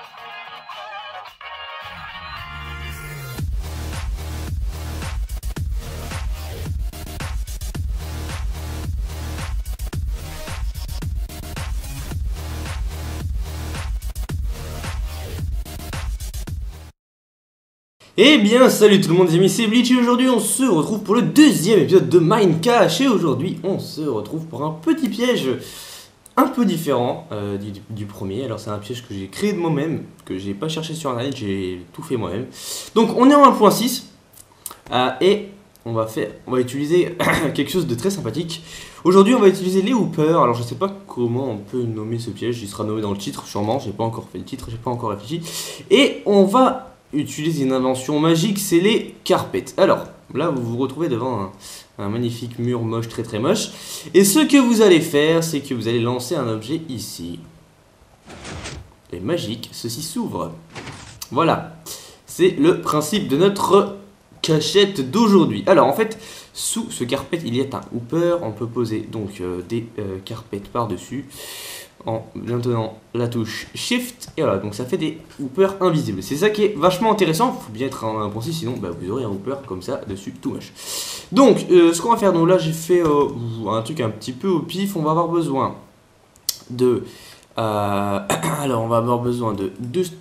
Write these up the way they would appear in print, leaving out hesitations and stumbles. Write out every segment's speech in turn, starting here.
Eh bien, salut tout le monde, les amis, c'est Bleach et aujourd'hui on se retrouve pour le deuxième épisode de Minecraft. Et aujourd'hui on se retrouve pour un petit piège un peu différent du premier. Alors c'est un piège que j'ai créé de moi-même, que j'ai pas cherché sur internet, j'ai tout fait moi-même. Donc on est en 1.6 et on va utiliser quelque chose de très sympathique. Aujourd'hui on va utiliser les hoopers. Alors je sais pas comment on peut nommer ce piège, il sera nommé dans le titre sûrement, j'ai pas encore fait le titre, j'ai pas encore réfléchi. Et on va utilise une invention magique, c'est les carpets. Alors, là, vous vous retrouvez devant un magnifique mur moche, très très moche. Et ce que vous allez faire, c'est que vous allez lancer un objet ici. Et magique, ceci s'ouvre. Voilà. C'est le principe de notre cachette d'aujourd'hui. Alors, en fait, sous ce carpet, il y a un hooper. On peut poser donc des carpets par-dessus. En maintenant la touche Shift et voilà, donc ça fait des hoopers invisibles. C'est ça qui est vachement intéressant. Il faut bien être un principe, sinon vous aurez un hooper comme ça dessus tout moche. Donc ce qu'on va faire, donc là j'ai fait un truc un petit peu au pif. On va avoir besoin de alors on va avoir besoin de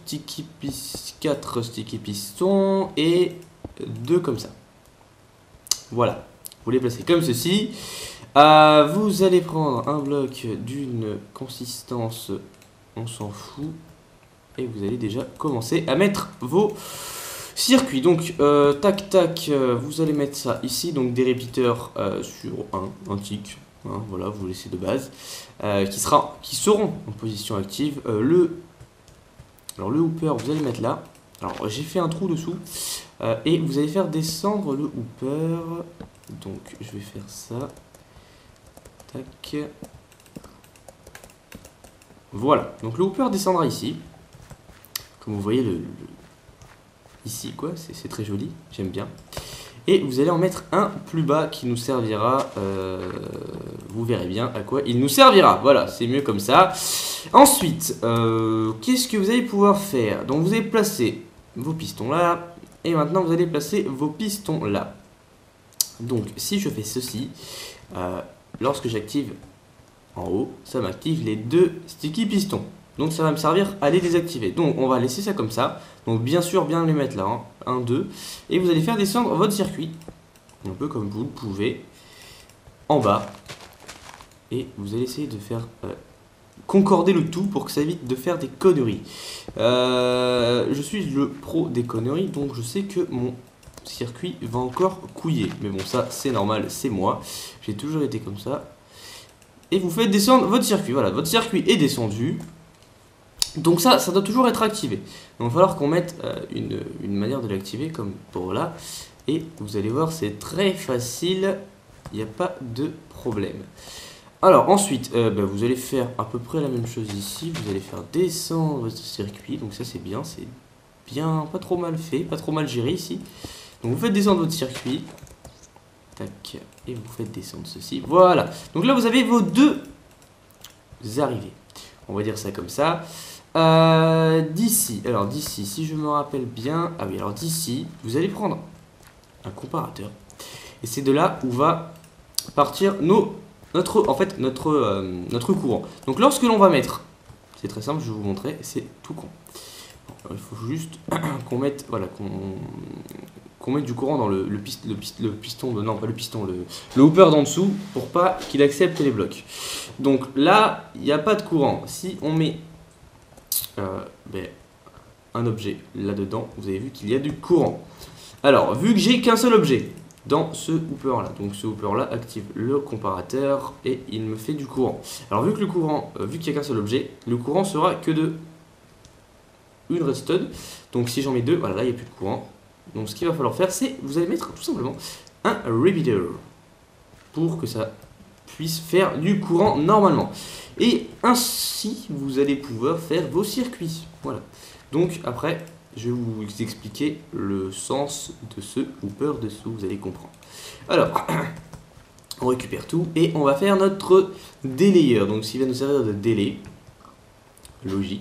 4 sticky pistons et 2 comme ça. Voilà, vous les placez comme ceci. Vous allez prendre un bloc d'une consistance, on s'en fout, et vous allez déjà commencer à mettre vos circuits. Donc, tac tac, vous allez mettre ça ici, donc des répéteurs sur un tick, hein, voilà, vous laissez de base, qui seront en position active. Le hooper, vous allez mettre là. Alors, j'ai fait un trou dessous, et vous allez faire descendre le hooper. Donc, je vais faire ça. Tac. Voilà, donc le hooper descendra ici. Comme vous voyez, ici, quoi, c'est très joli, j'aime bien. Et vous allez en mettre un plus bas qui nous servira, vous verrez bien à quoi il nous servira. Voilà, c'est mieux comme ça. Ensuite, qu'est-ce que vous allez pouvoir faire? Donc vous allez placer vos pistons là, et maintenant vous allez placer vos pistons là. Donc si je fais ceci, lorsque j'active en haut, ça m'active les 2 sticky pistons. Donc ça va me servir à les désactiver. Donc on va laisser ça comme ça. Donc bien sûr, bien les mettre là. 1, 2. Et vous allez faire descendre votre circuit. Un peu comme vous le pouvez. En bas. Et vous allez essayer de faire concorder le tout pour que ça évite de faire des conneries. Je suis le pro des conneries. Donc je sais que mon circuit va encore couiller, mais bon, ça c'est normal, c'est moi, j'ai toujours été comme ça. Et vous faites descendre votre circuit. Voilà, votre circuit est descendu, donc ça doit toujours être activé. Donc il va falloir qu'on mette une manière de l'activer comme pour là, et vous allez voir, c'est très facile, il n'y a pas de problème. Alors ensuite, vous allez faire à peu près la même chose ici. Vous allez faire descendre votre circuit, donc ça c'est bien pas trop mal fait, pas trop mal géré ici. Donc vous faites descendre votre circuit, tac, et vous faites descendre ceci, voilà. Donc là vous avez vos 2 arrivées, on va dire ça comme ça. D'ici, si je me rappelle bien, ah oui, alors d'ici, vous allez prendre un comparateur, et c'est de là où va partir notre courant. Donc lorsque l'on va mettre, c'est très simple, je vais vous montrer, c'est tout con. Il faut juste qu'on mette, voilà, qu'on mette du courant dans le piston, non pas le piston, le hooper d'en dessous, pour pas qu'il accepte les blocs. Donc là, il n'y a pas de courant. Si on met un objet là-dedans, vous avez vu qu'il y a du courant. Alors, vu que j'ai qu'un seul objet dans ce hooper là, donc ce hooper là active le comparateur et il me fait du courant. Alors vu que le courant, vu qu'il n'y a qu'un seul objet, le courant sera que de une redstone. Donc si j'en mets 2, voilà, là il n'y a plus de courant. Donc ce qu'il va falloir faire, c'est vous allez mettre tout simplement un repeater pour que ça puisse faire du courant normalement. Et ainsi, vous allez pouvoir faire vos circuits. Voilà. Donc après, je vais vous expliquer le sens de ce hooper dessous, vous allez comprendre. Alors, on récupère tout et on va faire notre délayeur. Donc, ce qui va nous servir de délai, logique.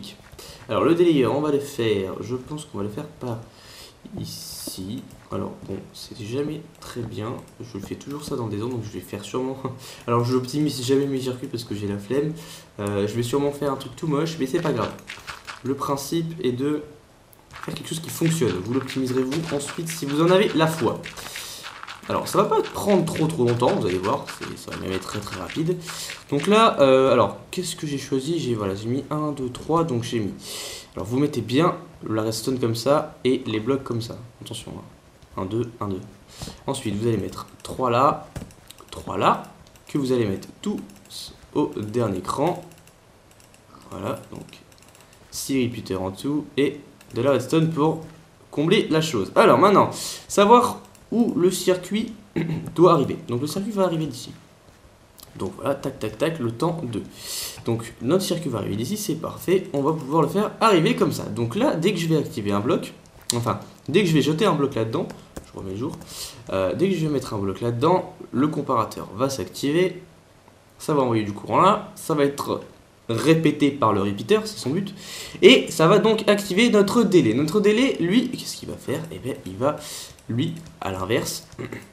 Alors le délayeur, on va le faire, je pense qu'on va le faire par ici. Alors bon, c'est jamais très bien, je fais toujours ça dans des zones, donc je vais faire sûrement... Alors je n'optimise jamais mes circuits parce que j'ai la flemme. Je vais sûrement faire un truc tout moche, mais c'est pas grave. Le principe est de faire quelque chose qui fonctionne. Vous l'optimiserez vous ensuite si vous en avez la foi. Alors ça va pas prendre trop longtemps, vous allez voir, ça va même être très rapide. Donc là, alors qu'est-ce que j'ai choisi? J'ai mis 1, 2, 3, donc j'ai mis... Alors vous mettez bien la redstone comme ça et les blocs comme ça. Attention, 1, 2, 1, 2. Ensuite vous allez mettre 3 là, que vous allez mettre tous au dernier cran. Voilà, donc 6 repeaters en dessous et de la redstone pour combler la chose. Alors maintenant, savoir où le circuit doit arriver. Donc le circuit va arriver d'ici. Donc voilà, tac, le temps 2. Donc notre circuit va arriver d'ici, c'est parfait. On va pouvoir le faire arriver comme ça. Donc là, dès que je vais activer un bloc, enfin, dès que je vais jeter un bloc là-dedans, je remets le jour, dès que je vais mettre un bloc là-dedans, le comparateur va s'activer, ça va envoyer du courant là, ça va être répété par le repeater, c'est son but, et ça va donc activer notre délai. Notre délai, lui, qu'est-ce qu'il va faire? Eh bien, il va, lui, à l'inverse,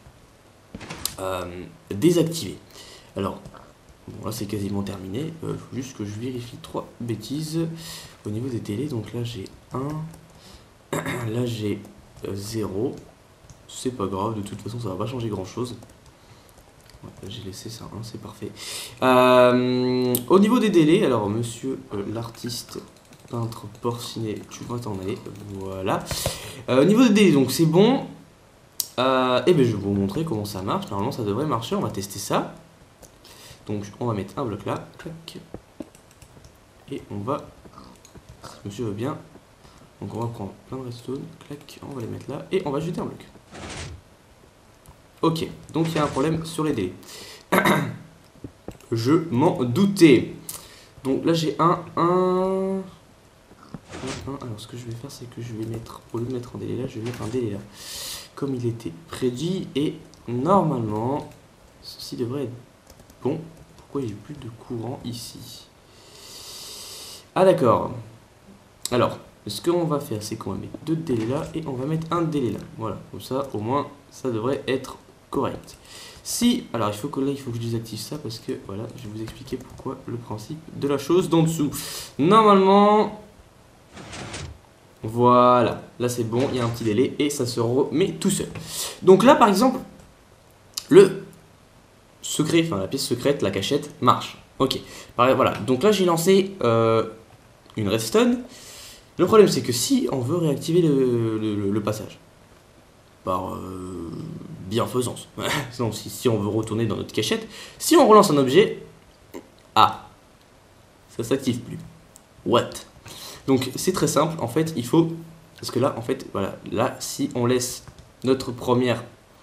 désactiver. Alors, bon, là c'est quasiment terminé, il faut juste que je vérifie 3 bêtises au niveau des délais. Donc là j'ai 1, là j'ai 0, c'est pas grave, de toute façon ça va pas changer grand chose. J'ai laissé ça 1, c'est parfait. Au niveau des délais, alors monsieur l'artiste peintre porcinet, tu vas t'en aller, voilà. Au niveau des délais, donc c'est bon. Et bien je vais vous montrer comment ça marche. Normalement ça devrait marcher, on va tester ça. Donc on va mettre un bloc là, clac. Et on va, si monsieur veut bien, donc on va prendre plein de redstone, clac, on va les mettre là, et on va jeter un bloc. Ok, donc il y a un problème sur les délais. Je m'en doutais. Donc là j'ai un. Alors ce que je vais faire, c'est que je vais mettre, au lieu de mettre un délai là, je vais mettre un délai là. Comme il était prédit, et normalement, ceci devrait être bon. Pourquoi j'ai plus de courant ici? Ah d'accord. Alors, ce qu'on va faire, c'est qu'on va mettre 2 délais là et on va mettre un délai là. Voilà, comme ça, au moins, ça devrait être correct. Si, alors il faut que je désactive ça parce que, voilà, je vais vous expliquer pourquoi le principe de la chose d'en dessous. Normalement, voilà, là c'est bon, il y a un petit délai et ça se remet tout seul. Donc là, par exemple, le secret, enfin la pièce secrète, la cachette, marche. Ok, pareil, voilà. Donc là j'ai lancé une redstone. Le problème c'est que si on veut réactiver le passage, par bienfaisance, sinon si on veut retourner dans notre cachette, si on relance un objet, ah, ça s'active plus. What? Donc c'est très simple, en fait il faut, parce que là en fait, voilà, là si on laisse notre première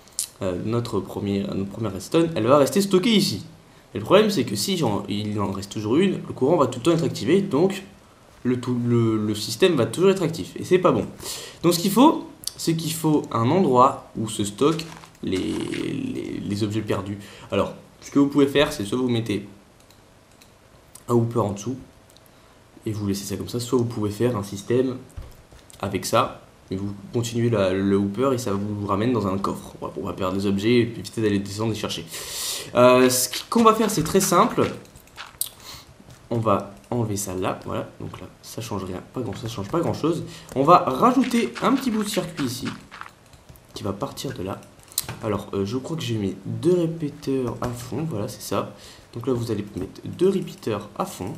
redstone, elle va rester stockée ici. Et le problème c'est que si il en reste toujours une, le courant va tout le temps être activé, donc le système va toujours être actif, et c'est pas bon. Donc ce qu'il faut, c'est qu'il faut un endroit où se stockent les objets perdus. Alors, ce que vous pouvez faire, c'est soit vous mettez un hooper en dessous, et vous laissez ça comme ça, soit vous pouvez faire un système avec ça, et vous continuez le hooper et ça vous ramène dans un coffre. Voilà, on va perdre des objets et puis éviter d'aller descendre et chercher. Ce qu'on va faire, c'est très simple. On va enlever ça là, voilà, donc là ça change rien, ça change pas grand chose. On va rajouter un petit bout de circuit ici qui va partir de là. Alors je crois que j'ai mis 2 répéteurs à fond, voilà c'est ça. Donc là vous allez mettre 2 repeaters à fond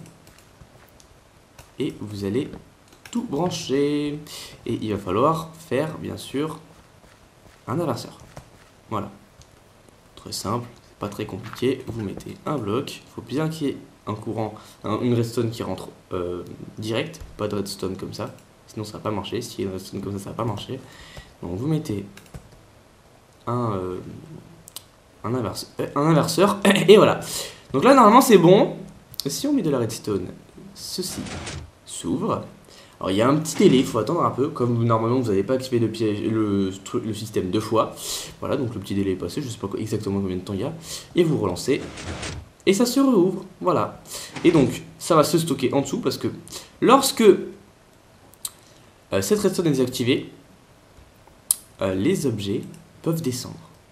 et vous allez tout brancher. Et il va falloir faire bien sûr un inverseur. Voilà, très simple, c'est pas très compliqué. Vous mettez un bloc, il faut bien qu'il y ait un courant, une redstone qui rentre direct, pas de redstone comme ça, sinon ça va pas marcher. Si il y a une redstone comme ça va pas marcher. Donc vous mettez un inverseur et voilà. Donc là normalement c'est bon. Si on met de la redstone, ceci s'ouvre. Alors il y a un petit délai, il faut attendre un peu, comme normalement vous n'avez pas activé le système 2 fois. Voilà, donc le petit délai est passé, je sais pas exactement combien de temps il y a. Et vous relancez. Et ça se rouvre, voilà. Et donc, ça va se stocker en dessous parce que lorsque cette redstone est désactivée, les objets peuvent descendre.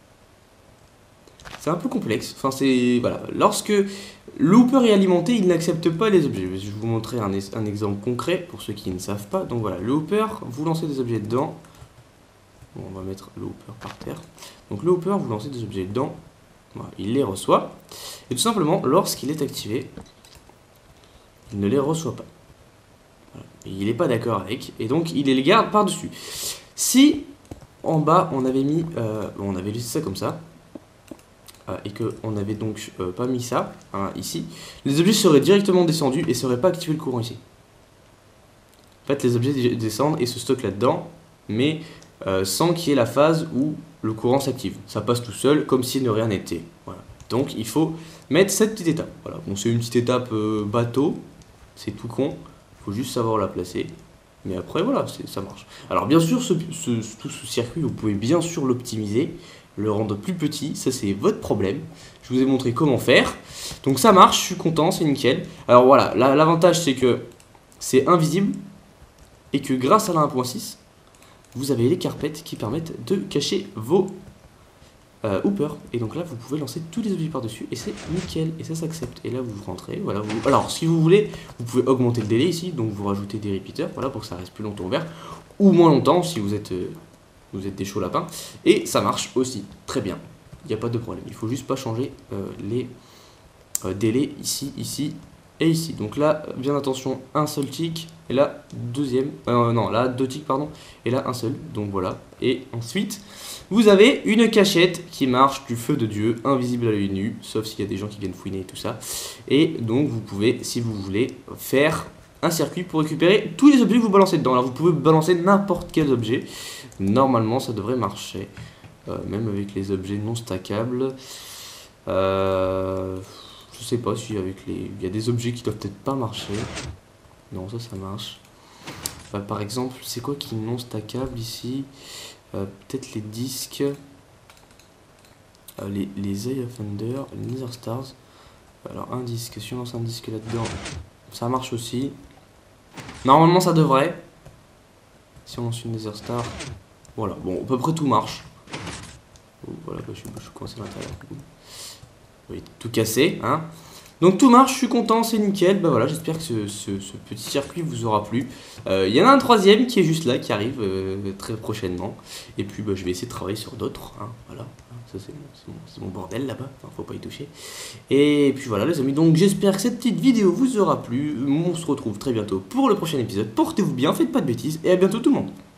C'est un peu complexe. Enfin, c'est voilà. Lorsque le Hooper est alimenté, il n'accepte pas les objets. Je vais vous montrer un exemple concret pour ceux qui ne savent pas. Donc voilà, le Hooper, vous lancez des objets dedans. Bon, on va mettre le Hooper par terre. Donc le Hooper, vous lancez des objets dedans. Voilà, il les reçoit. Et tout simplement, lorsqu'il est activé, il ne les reçoit pas. Voilà. Il n'est pas d'accord avec. Et donc, il les garde par-dessus. Si en bas, on avait mis, on avait laissé ça comme ça. Et qu'on n'avait donc pas mis ça hein, ici, les objets seraient directement descendus et ne seraient pas activé le courant ici. En fait, les objets descendent et se stockent là-dedans, mais sans qu'il y ait la phase où le courant s'active. Ça passe tout seul, comme si de rien n'était. Voilà. Donc, il faut mettre cette petite étape. Voilà. Bon, c'est une petite étape bateau, c'est tout con, il faut juste savoir la placer. Mais après, voilà, ça marche. Alors, bien sûr, tout ce circuit, vous pouvez bien sûr l'optimiser, le rendre plus petit, ça c'est votre problème. Je vous ai montré comment faire. Donc ça marche, je suis content, c'est nickel. Alors voilà, l'avantage c'est que c'est invisible et que grâce à la 1.6, vous avez les carpettes qui permettent de cacher vos hoopers. Et donc là, vous pouvez lancer tous les objets par-dessus et c'est nickel. Et ça s'accepte. Et là, vous rentrez. Voilà, alors, si vous voulez, vous pouvez augmenter le délai ici. Donc vous rajoutez des repeaters, voilà, pour que ça reste plus longtemps ouvert. Ou moins longtemps si vous êtes des chauds lapins. Et ça marche aussi très bien. Il n'y a pas de problème. Il faut juste pas changer les délais ici, ici et ici. Donc là, bien attention, un seul tick. Et là, deuxième. Non, là, 2 ticks, pardon. Et là, un seul. Donc voilà. Et ensuite, vous avez une cachette qui marche du feu de Dieu, invisible à l'œil nu, sauf s'il y a des gens qui viennent fouiner et tout ça. Et donc, vous pouvez, si vous voulez, faire un circuit pour récupérer tous les objets que vous balancez dedans. Alors, vous pouvez balancer n'importe quel objet. Normalement, ça devrait marcher. Même avec les objets non stackables. Je sais pas si avec les... Il y a des objets qui doivent peut-être pas marcher. Non, ça marche. Par exemple, c'est quoi qui est non stackable ici? Peut-être les disques. Les Eye of Thunder, les Nether Stars. Alors, un disque. Si on lance un disque là-dedans, ça marche aussi. Normalement, ça devrait. Si on lance une Nether Star. Voilà, bon, à peu près tout marche. Voilà, je suis coincé à l'intérieur. Oui, tout cassé, hein. Donc tout marche, je suis content, c'est nickel. Bah voilà, j'espère que ce petit circuit vous aura plu. Il y en a un troisième qui est juste là, qui arrive très prochainement. Et puis bah, je vais essayer de travailler sur d'autres. Hein, voilà, ça c'est mon bordel là-bas, hein, faut pas y toucher. Et puis voilà les amis, donc j'espère que cette petite vidéo vous aura plu. On se retrouve très bientôt pour le prochain épisode. Portez-vous bien, faites pas de bêtises et à bientôt tout le monde.